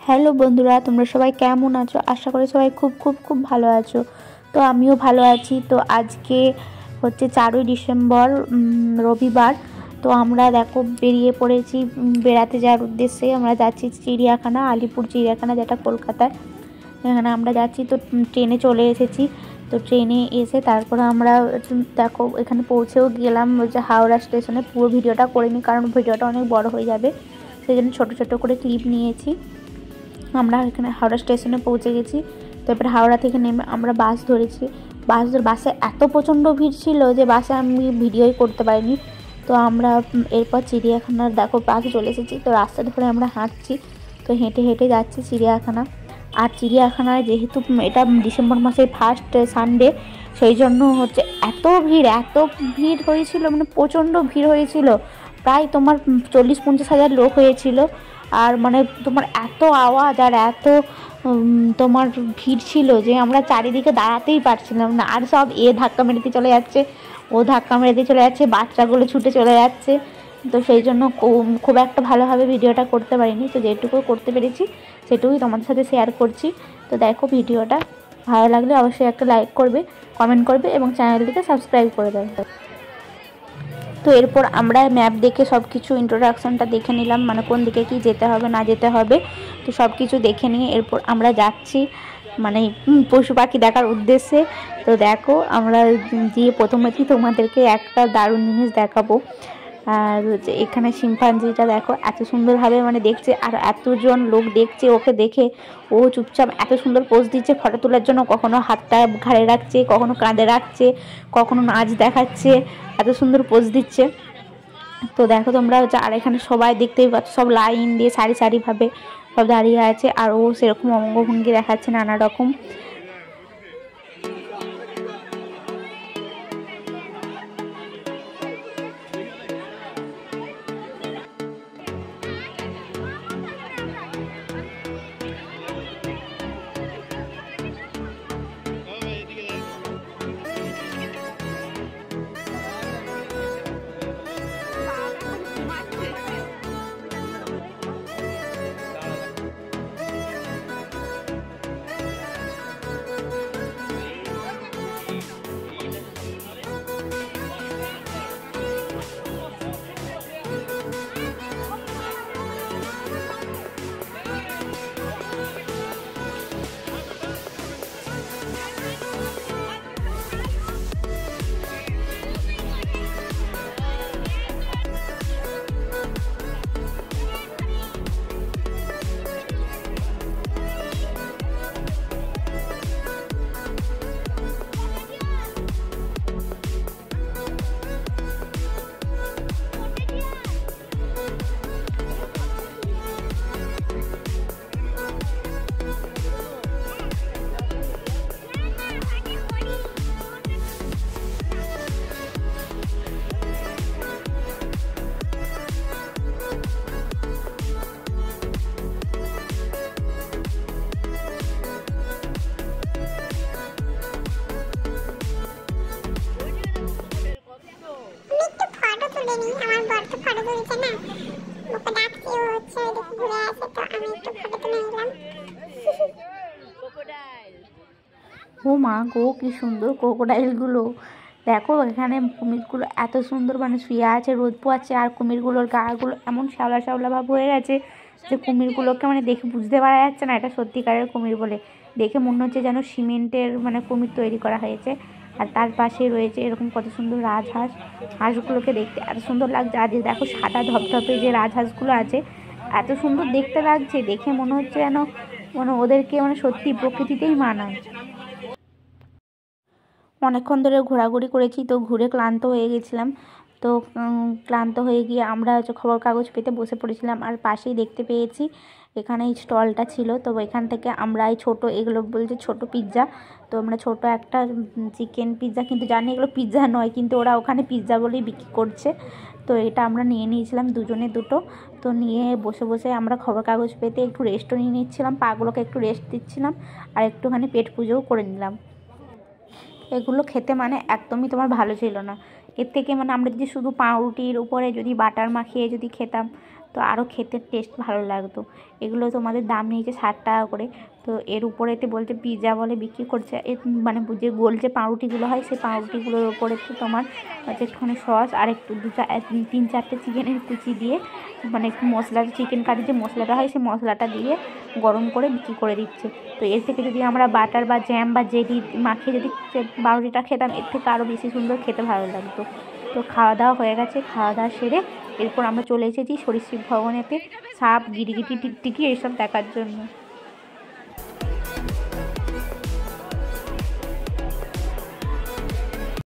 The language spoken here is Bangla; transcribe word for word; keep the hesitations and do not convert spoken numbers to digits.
হ্যালো বন্ধুরা, তোমরা সবাই কেমন আছো? আশা করি সবাই খুব খুব খুব ভালো আছো। তো আমিও ভালো আছি। তো আজকে হচ্ছে চারই ডিসেম্বর, রবিবার। তো আমরা দেখো বেরিয়ে পড়েছি বেড়াতে যাওয়ার উদ্দেশ্যে। আমরা যাচ্ছি চিড়িয়াখানা, আলিপুর চিড়িয়াখানা, যেটা কলকাতায়। এখানে আমরা যাচ্ছি। তো ট্রেনে চলে এসেছি। তো ট্রেনে এসে তারপরে আমরা দেখো এখানে পৌঁছেও গেলাম যে হাওড়া স্টেশনে। পুরো ভিডিওটা করিনি, কারণ ভিডিওটা অনেক বড় হয়ে যাবে, সেই জন্য ছোটো ছোটো করে ক্লিপ নিয়েছি। আমরা এখানে হাওড়া স্টেশনে পৌঁছে গেছি। তারপরে হাওড়া থেকে নেমে আমরা বাস ধরেছি। বাস ধরে বাসে এত প্রচণ্ড ভিড় ছিল যে বাসে আমি ভিডিওই করতে পারিনি। তো আমরা এরপর চিড়িয়াখানার দেখো বাসে চলে এসেছি। তো রাস্তা ধরে আমরা হাঁটছি। তো হেঁটে হেঁটে যাচ্ছি চিড়িয়াখানা। আর চিড়িয়াখানায় যেহেতু এটা ডিসেম্বর মাসের ফার্স্ট সানডে, সেই জন্য হচ্ছে এত ভিড় এত ভিড় হয়েছিল, মানে প্রচণ্ড ভিড় হয়েছিল। প্রায় তোমার চল্লিশ পঞ্চাশ হাজার লোক হয়েছিল। আর মানে তোমার এত আওয়াজ আর এত তোমার ভিড় ছিল যে আমরা চারিদিকে দাঁড়াতেই পারছিলাম না। আর সব এ ধাক্কা মেরেতে চলে যাচ্ছে, ও ধাক্কা মেরেতে চলে যাচ্ছে, বাচ্চাগুলো ছুটে চলে যাচ্ছে। তো সেই জন্য খুব একটা ভালোভাবে ভিডিওটা করতে পারিনি। তো যেটুকু করতে পেরেছি সেটুকুই তোমাদের সাথে শেয়ার করছি। তো দেখো, ভিডিওটা ভালো লাগলে অবশ্যই একটা লাইক করবে, কমেন্ট করবে এবং চ্যানেলটিকে সাবস্ক্রাইব করে দেবে। তো এরপর আমরা ম্যাপ দেখে সব কিছু ইন্ট্রোডাকশানটা দেখে নিলাম, মানে কোন দিকে কি যেতে হবে না যেতে হবে। তো সব কিছু দেখে নিয়ে এরপর আমরা যাচ্ছি মানে পশু পাখি দেখার উদ্দেশ্যে। তো দেখো আমরা গিয়ে প্রথমেই তোমাদেরকে একটা দারুণ জিনিস দেখাবো। আর এখানে শিম্পাঞ্জিটা দেখো এত সুন্দরভাবে মানে দেখছে, আর এতজন লোক দেখছে ওকে দেখে। ও চুপচাপ এত সুন্দর পোজ দিচ্ছে ফটো তোলার জন্য, কখনো হাতটা ঘাড়ে রাখছে, কখনো কাঁধে রাখছে, কখনো নাচ দেখাচ্ছে, এত সুন্দর পোজ দিচ্ছে। তো দেখো তোমরা হচ্ছে, আর এখানে সবাই দেখতেই পাচ্ছ সব লাইন দিয়ে সারি সারিভাবে সব দাঁড়িয়ে আছে। আর ও সেরকম অঙ্গভঙ্গি দেখাচ্ছে নানা রকম। আমার বর তো ফটো তুলছে না, ওকে ডাকছি, ও হচ্ছে ওইদিকে ঘুরে আসে, তো আমি একটু ফটো তুলে নিলাম। ও মা গো, কি সুন্দর ক্রোকোডাইলগুলো! দেখো এখানে কুমিরগুলো এত সুন্দর মানে শুয়ে আছে, রোদ পোয়াচ্ছে। আর কুমিরগুলোর গাগুলো এমন শ্যাওলা শ্যাওলা ভাব হয়ে গেছে যে কুমিরগুলোকে মানে দেখে বুঝতে পারা যাচ্ছে না এটা সত্যিকারের কুমির বলে। দেখে মনে হচ্ছে যেন সিমেন্টের মানে কুমির তৈরি করা হয়েছে। আর তার পাশে রয়েছে এরকম কত সুন্দর রাজহাঁস। হাঁসগুলোকে দেখতে এত সুন্দর লাগছে। আর দেখো সাদা ধপধপে যে রাজহাঁসগুলো আছে, এত সুন্দর দেখতে লাগছে। দেখে মনে হচ্ছে যেন মানে ওদেরকে মানে সত্যি প্রকৃতিতেই মানায়। অনেকক্ষণ ধরে ঘোরাঘুরি করেছি, তো ঘুরে ক্লান্ত হয়ে গেছিলাম। তো ক্লান্ত হয়ে গিয়ে আমরা হচ্ছে খবর কাগজ পেতে বসে পড়েছিলাম। আর পাশেই দেখতে পেয়েছি এখানে এই স্টলটা ছিল। তো এখান থেকে আমরা এই ছোটো, এগুলো বলছে ছোটো পিৎজা। তো আমরা ছোটো একটা চিকেন পিৎজা, কিন্তু জানি এগুলো পিৎজা নয়, কিন্তু ওরা ওখানে পিৎজা বলেই বিক্রি করছে। তো এটা আমরা নিয়ে নিয়েছিলাম দুজনে দুটো। তো নিয়ে বসে বসে আমরা খবর কাগজ পেতে একটু রেস্টও নিয়ে নিচ্ছিলাম, পাগুলোকে একটু রেস্ট দিচ্ছিলাম, আর একটুখানি পেট পুজোও করে নিলাম। এগুলো খেতে মানে একদমই তোমার ভালো ছিল না। এর থেকে মানে আমরা যদি শুধু পাউরুটির উপরে যদি বাটার মাখিয়ে যদি খেতাম তো আরও খেতে টেস্ট ভালো লাগতো। এগুলো তোমাদের দাম নিয়েছে ষাট টাকা করে। তো এর উপরেতে বলছে পিৎজা বলে বিক্রি করছে, এর মানে যে গোল যে পাউরুটিগুলো হয় সেই পাউরুটিগুলোর ওপরে তোমার হচ্ছে একটুখানি সস আর একটু দু চার তিন চারটে চিকেনের কুচি দিয়ে মানে একটু মশলা চিকেন কারি যে মশলাটা হয় সেই মশলাটা দিয়ে গরম করে বিক্রি করে দিচ্ছে। তো এর থেকে যদি আমরা বাটার বা জ্যাম বা জেলি মাখিয়ে যদি পাউরুটিটা খেতাম এর থেকে আরও বেশি সুন্দর খেতে ভালো লাগতো। তো খাওয়া দাওয়া হয়ে গেছে, খাওয়া দাওয়া সেরে এরপর আমরা চলে এসেছি সরীসৃপ ভবনেতে সাপ গিরগিটি টিকটিকি এইসব দেখার জন্য।